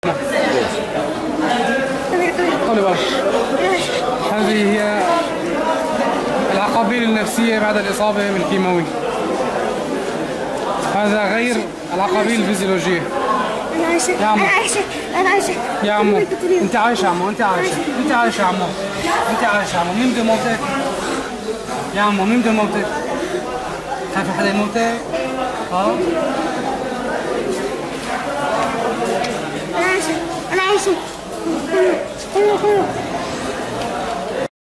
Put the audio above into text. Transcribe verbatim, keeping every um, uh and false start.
طولي بالك. هذه هي العقابيل النفسية بعد الإصابة بالكيماوي. هذا غير العقابيل الفيزيولوجية. أنا عايشة أنا عايشة أنا عايشة يا عمو أنت عايشة يا عمو أنت عايشة أنت عايشة يا عمو أنت عايشة يا عمو. مين بده يموتك؟ يا عمو مين بده يموتك؟ خايف حدا يموتك؟ ها؟ أنا عايشة أنا عايشة